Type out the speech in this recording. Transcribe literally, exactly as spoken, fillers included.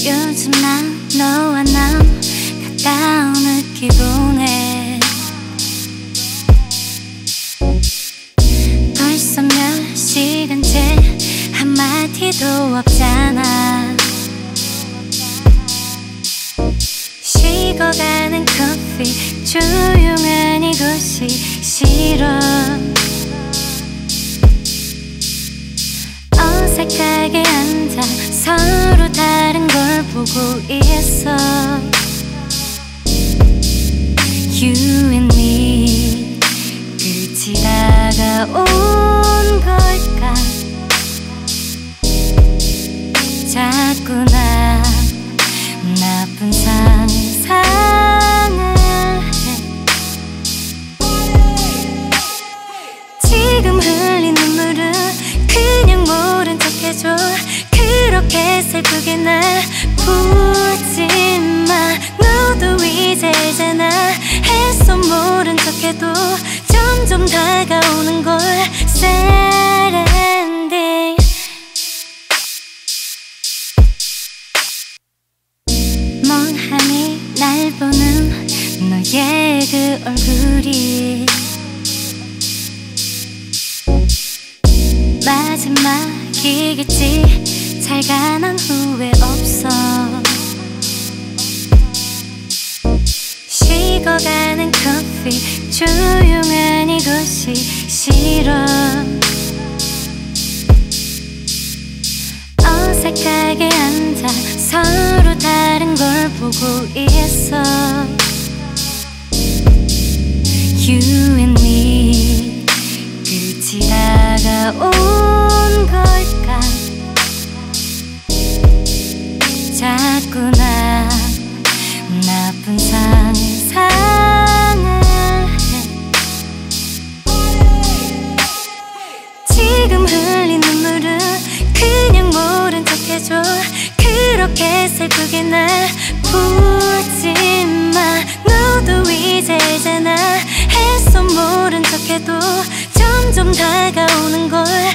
요즘 난 너와 난 가까운 느끼보네. 벌써 몇 시간째 한마디도 없잖아. 식어가는 커피 조용한 이곳이 싫어. 어색하게 앉아 서로 다른 걸 보고 있어. You and me 끝이 다가온 걸까. 자꾸 나 나쁜 상상을 해. 지금 흘린 눈물은 그냥 모른 척 해줘. 그렇게 슬프게 날 보지 마. 너도 이제 알잖아. 했어 모른 척 해도 점점 다가오는 걸. Sad ending. 멍하니 날 보는 너의 그 얼굴이 마지막이겠지. 잘 가 난 후회 없어. 식어가는 커피 조용한 이곳이 싫어. 어색하게 앉아 서로 다른 걸 보고 있어. You and me 끝이 다가온 걸까. 자꾸 나 나쁜 상상을 해. 지금 흘린 눈물은 그냥 모른 척 해줘. 그렇게 슬프게 날 보지 마. 너도 이제 알잖아. 했어 모른 척 해도 점점 다가오는 걸.